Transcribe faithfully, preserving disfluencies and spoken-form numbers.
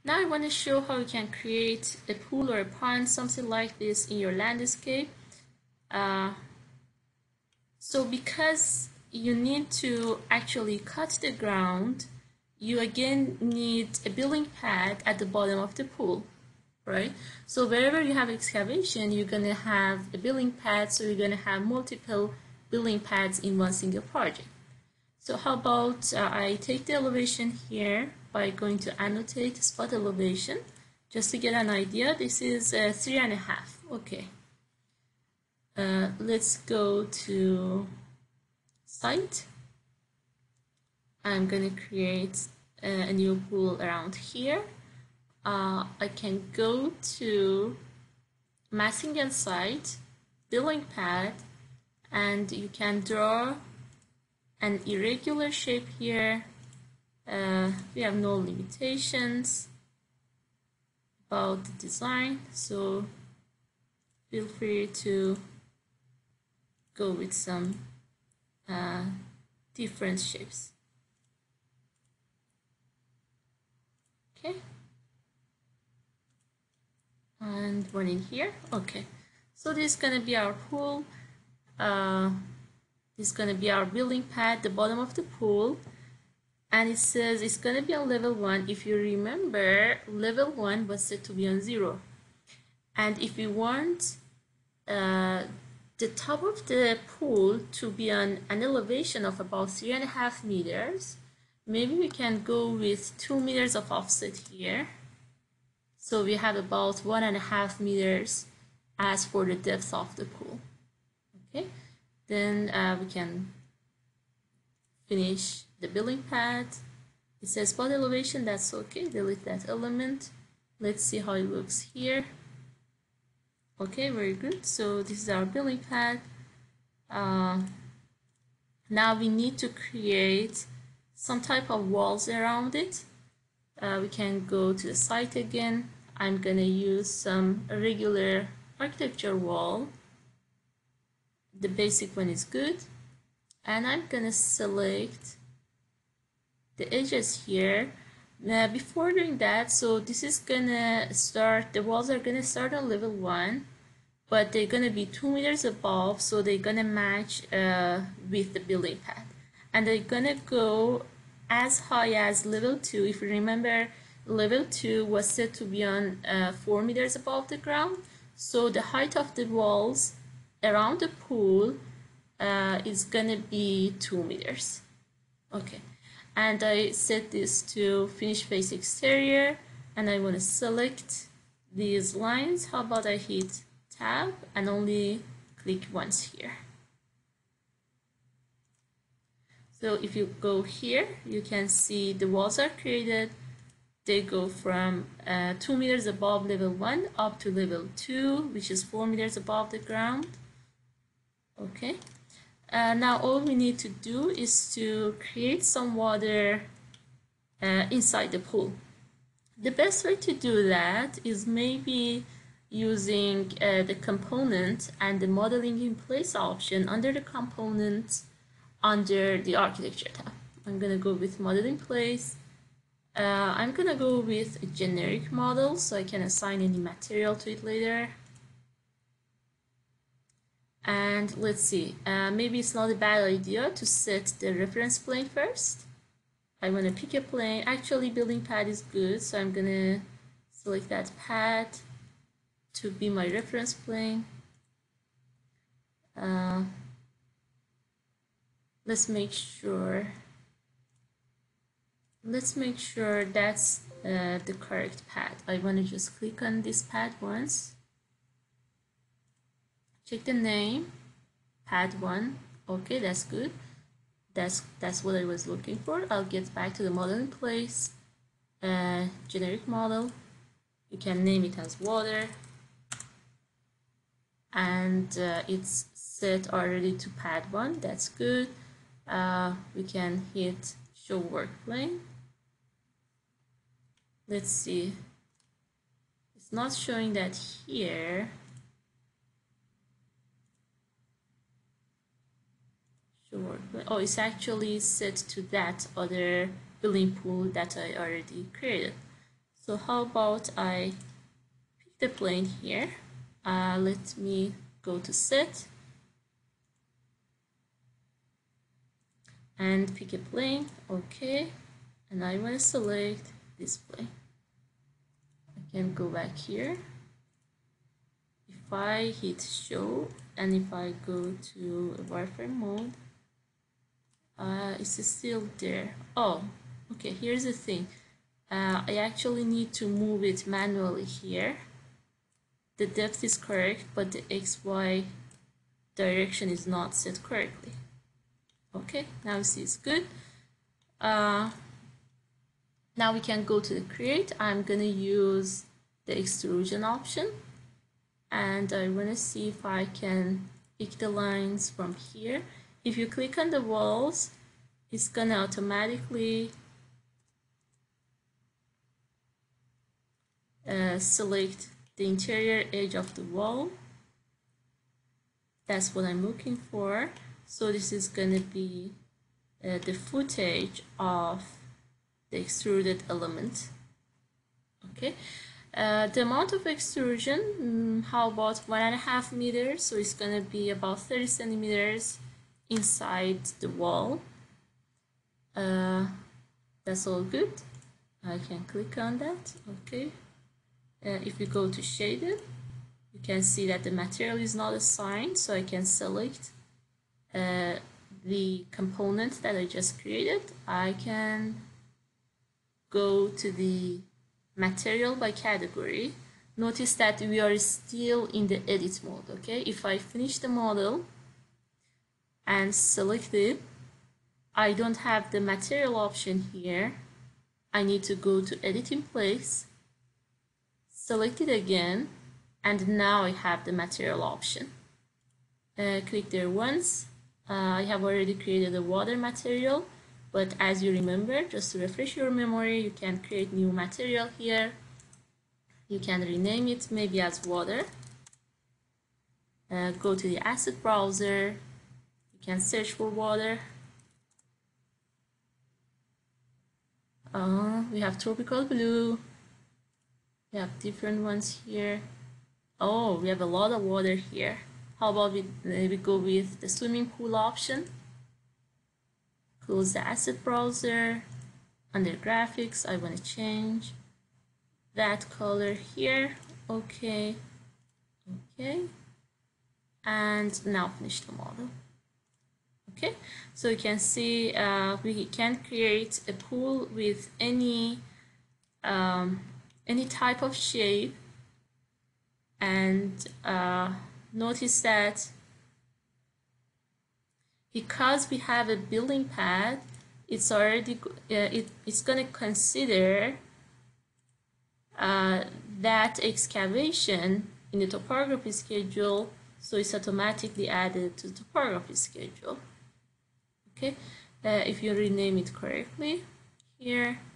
Now I want to show how you can create a pool or a pond, something like this in your landscape. Uh, so because you need to actually cut the ground, you again need a building pad at the bottom of the pool, right? So wherever you have excavation, you're going to have a building pad, so you're going to have multiple building pads in one single project. So how about uh, I take the elevation here by going to annotate spot elevation, just to get an idea. This is uh, three and a half. Okay. Uh, let's go to site. I'm going to create a, a new pool around here. Uh, I can go to massing and site, building pad, and you can draw an irregular shape here. Uh, we have no limitations about the design, so feel free to go with some uh, different shapes. Okay, and one in here. Okay, so this is gonna be our pool. Uh, this is gonna be our building pad, the bottom of the pool. And it says it's going to be on level one. If you remember, level one was set to be on zero. And if we want uh, the top of the pool to be on an elevation of about three and a half meters, maybe we can go with two meters of offset here. So we have about one and a half meters as for the depth of the pool. Okay, then uh, we can finish the building pad. It says spot elevation, that's okay, delete that element. Let's see how it looks here. Okay, very good. So this is our building pad. Uh, now we need to create some type of walls around it. Uh, we can go to the site again. I'm gonna use some regular architecture wall. The basic one is good. And I'm gonna select the edges here. Now before doing that, so this is gonna start, the walls are gonna start on level one, but they're gonna be two meters above, so they're gonna match uh, with the building pad. And they're gonna go as high as level two. If you remember, level two was set to be on uh, four meters above the ground. So the height of the walls around the pool Uh, is gonna be two meters. Okay, and I set this to finish face exterior, and I want to select these lines. How about I hit tab and only click once here? So if you go here, you can see the walls are created. They go from uh, two meters above level one up to level two, which is four meters above the ground. Okay. Uh, now all we need to do is to create some water uh, inside the pool. The best way to do that is maybe using uh, the component and the modeling in place option under the components under the architecture tab. I'm gonna go with model in place. Uh, I'm gonna go with a generic model so I can assign any material to it later. And let's see, uh, maybe it's not a bad idea to set the reference plane first. I want to pick a plane. Actually, building pad is good, so I'm going to select that pad to be my reference plane. Uh, let's make sure, let's make sure that's uh, the correct pad. I want to just click on this pad once. Check the name, pad one. Okay, that's good. That's that's what I was looking for. I'll get back to the model in place. Uh, generic model. You can name it as water, and uh, it's set already to pad one. That's good. Uh, we can hit show work plane. Let's see. It's not showing that here. Oh, it's actually set to that other building pool that I already created. So how about I pick the plane here. Uh, let me go to set and pick a plane. Okay, and I want to select this plane. I can go back here. If I hit show and if I go to wireframe mode, uh, it's still there. Oh, okay, here's the thing. Uh, I actually need to move it manually here. The depth is correct, but the X Y direction is not set correctly. Okay, now you see it's good. Uh, now we can go to the create. I'm gonna use the extrusion option, and I want to see if I can pick the lines from here. If you click on the walls, it's gonna automatically uh, select the interior edge of the wall. That's what I'm looking for. So this is gonna be uh, the footage of the extruded element. Okay. Uh, the amount of extrusion, mm, how about one and a half meters? So it's gonna be about thirty centimeters inside the wall. Uh, that's all good. I can click on that. Okay. Uh, if we go to shaded, you can see that the material is not assigned, so I can select uh, the component that I just created. I can go to the material by category. Notice that we are still in the edit mode. Okay, if I finish the model and select it, I don't have the material option here. I need to go to edit in place, select it again, and now I have the material option. Uh, click there once. Uh, I have already created a water material, but as you remember, just to refresh your memory, you can create new material here. You can rename it maybe as water. Uh, go to the asset browser. You can search for water. Uh, we have tropical blue. We have different ones here. Oh, we have a lot of water here. How about we, uh, we go with the swimming pool option? Close the asset browser. Under graphics, I want to change that color here. Okay. Okay. And now finish the model. Okay, so you can see uh, we can create a pool with any um, any type of shape, and uh, notice that because we have a building pad, it's already uh, it, it's going to consider uh, that excavation in the topography schedule, so it's automatically added to the topography schedule. Okay, uh, if you rename it correctly here,